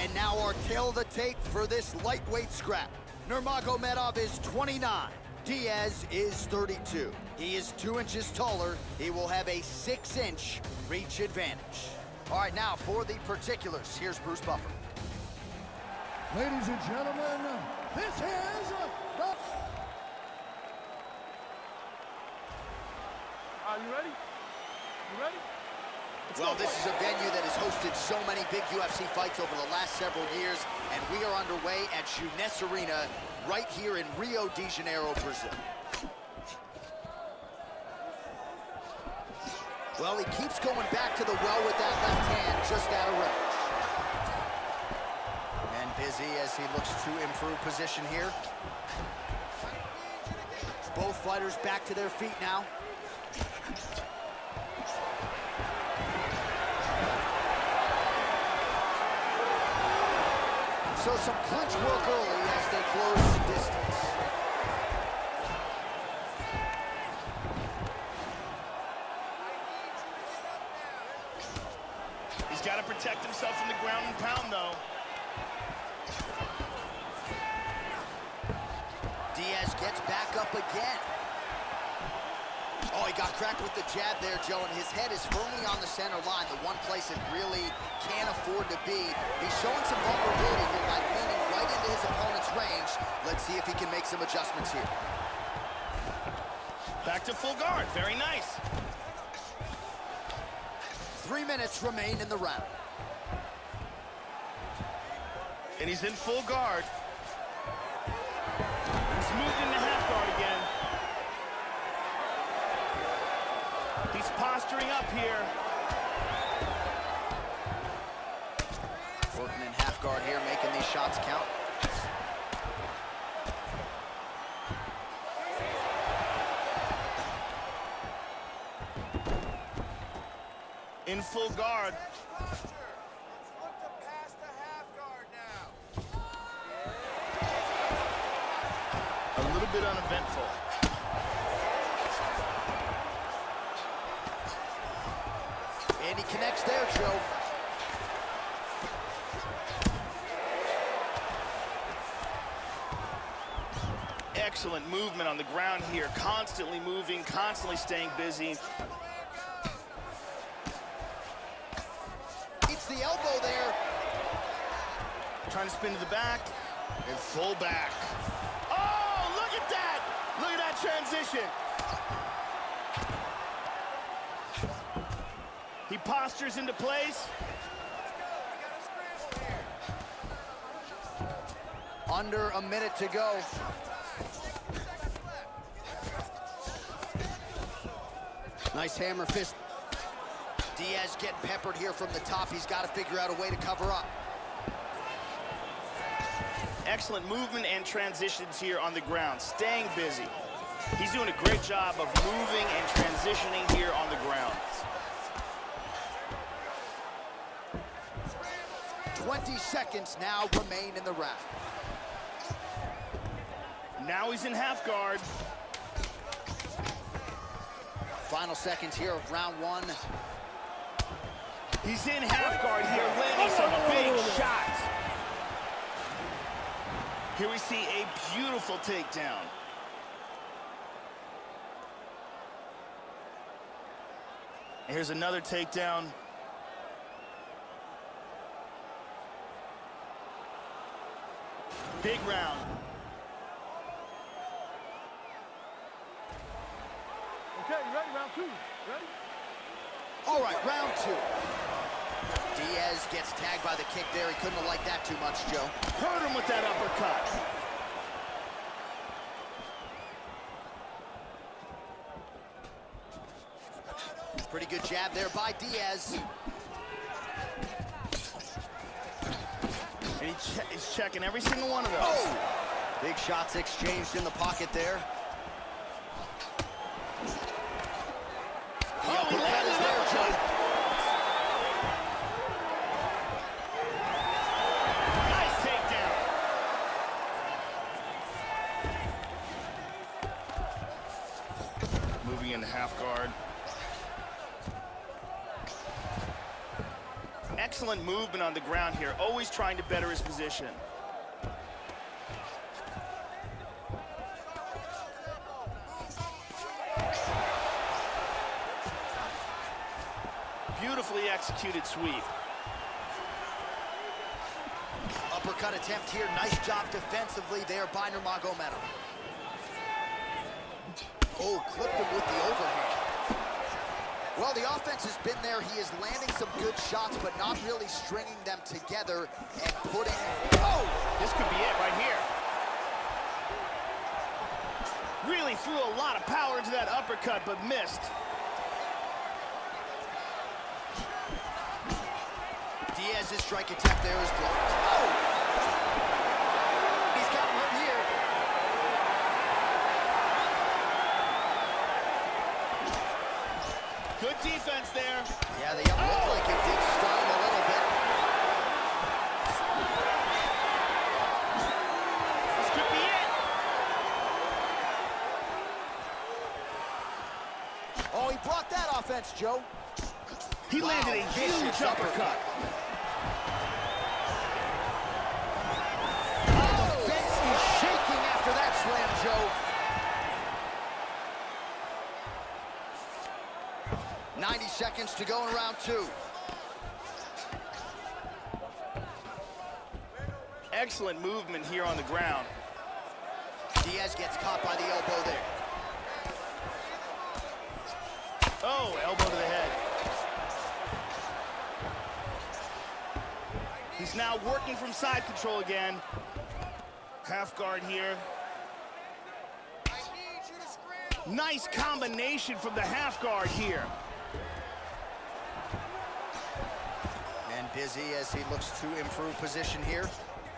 And now our tail of the tape for this lightweight scrap. Nurmagomedov is 29. Diaz is 32. He is 2 inches taller. He will have a 6-inch reach advantage. All right, now for the particulars, here's Bruce Buffer. Ladies and gentlemen, this is the... Are you ready? You ready? Well, this is a venue that has hosted so many big UFC fights over the last several years, and we are underway at Jeunesse Arena right here in Rio de Janeiro, Brazil. Well, he keeps going back to the well with that left hand, just out of range. And busy as he looks to improve position here. Both fighters back to their feet now. So some clinch work early as they close distance. He's got to protect himself from the ground and pound, though. Diaz gets back up again. Oh, he got cracked with the jab there, Joe, and his head is firmly on the center line, the one place it really can't afford to be. He's showing some vulnerability here by leaning right into his opponent's range. Let's see if he can make some adjustments here. Back to full guard. Very nice. 3 minutes remain in the round. And he's in full guard. He's moved into half guard again. He's posturing up here. Working in half guard here, making these shots count. In full guard. A little bit uneventful. And he connects there, Joe. Excellent movement on the ground here. Constantly moving, constantly staying busy. It's the elbow there. Trying to spin to the back. And full back. Oh, look at that! Look at that transition. He postures into place. Under a minute to go. Nice hammer fist. Diaz getting peppered here from the top. He's got to figure out a way to cover up. Excellent movement and transitions here on the ground. Staying busy. He's doing a great job of moving and transitioning here on the ground. 20 seconds now remain in the round. Now he's in half guard. Final seconds here of round one. He's in half guard here, landing some big shots. Here we see a beautiful takedown. Here's another takedown. Big round. Okay, you ready? Round two. Ready? All right, round two. Diaz gets tagged by the kick there. He couldn't have liked that too much, Joe. Hurt him with that uppercut. Pretty good jab there by Diaz. And he's checking every single one of those. Oh! Big shots exchanged in the pocket there. The uppercut is there, Joe. Nice takedown. Moving into half guard. Excellent Excellent movement on the ground here, always trying to better his position. Beautifully executed sweep. Uppercut attempt here. Nice job defensively there by Nurmagomedov. Oh, clipped him with the overhand. Well, the offense has been there. He is landing some good shots, but not really stringing them together and putting... Oh! This could be it right here. Really threw a lot of power into that uppercut, but missed. Diaz's strike attempt there is blocked. Oh! He's got him hurt here. Good defense there. Yeah, the up looked like it did stun him a little bit. This could be it. Oh, he blocked that offense, Joe. He landed a huge uppercut. Oh, the fence is shaking after that slam, Joe. 90 seconds to go in round 2. Excellent movement here on the ground. Diaz gets caught by the elbow there. Oh, elbow to the head. He's now working from side control again. Half guard here. Nice combination from the half guard here. And busy as he looks to improve position here.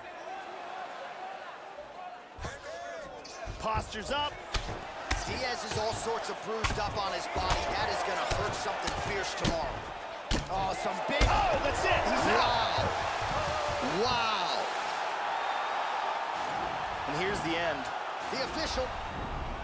Postures up. Diaz is all sorts of bruised up on his body. That is going to hurt something fierce tomorrow. Oh, some big... Oh, that's it. He's out. Wow. And here's the end. The official.